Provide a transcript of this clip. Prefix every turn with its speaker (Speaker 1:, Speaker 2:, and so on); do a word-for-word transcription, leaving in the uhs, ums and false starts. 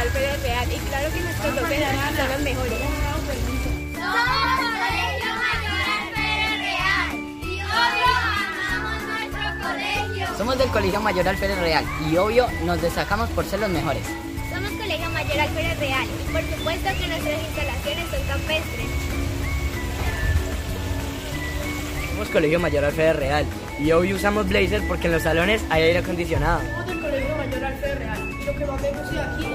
Speaker 1: Alférez Real y claro que nuestros docentes son los mejores.
Speaker 2: Somos Colegio Mayor Alférez Real y obvio amamos nuestro colegio.
Speaker 3: Somos del Colegio Mayor Alférez Real y obvio nos destacamos por ser los mejores.
Speaker 1: Somos Colegio Mayor Alférez Real y por supuesto que nuestras instalaciones son campestres.
Speaker 4: Somos Colegio Mayor Alférez Real y hoy usamos blazer porque en los salones hay aire acondicionado.
Speaker 5: Somos del Colegio Mayor Alférez Real y lo que más me gusta de aquí